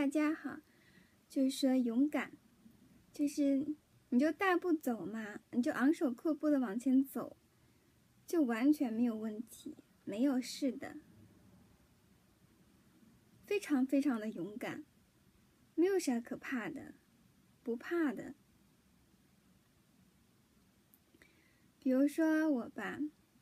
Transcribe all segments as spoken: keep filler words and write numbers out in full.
大家好，就是说勇敢，就是你就大步走嘛，你就昂首阔步的往前走，就完全没有问题，没有事的，非常非常的勇敢，没有啥可怕的，不怕的。比如说我吧，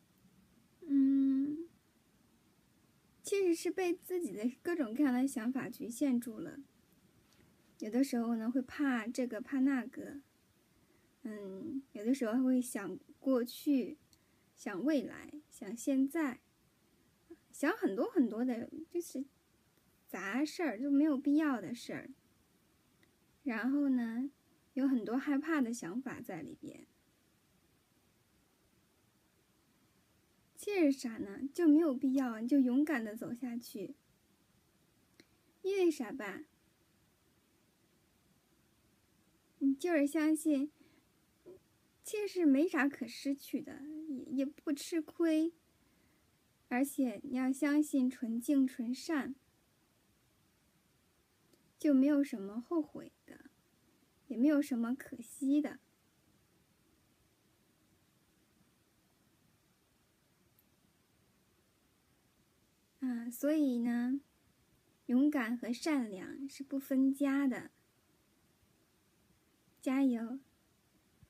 嗯，其实是被自己的各种各样的想法局限住了。有的时候呢会怕这个怕那个，嗯，有的时候会想过去，想未来，想现在，想很多很多的，就是杂事儿，就没有必要的事儿。然后呢，有很多害怕的想法在里边。其实啥呢？就没有必要，你就勇敢的走下去。因为啥吧？你就是相信，其实没啥可失去的，也也不吃亏。而且你要相信纯净纯善，就没有什么后悔的，也没有什么可惜的。啊，所以呢，勇敢和善良是不分家的。加油！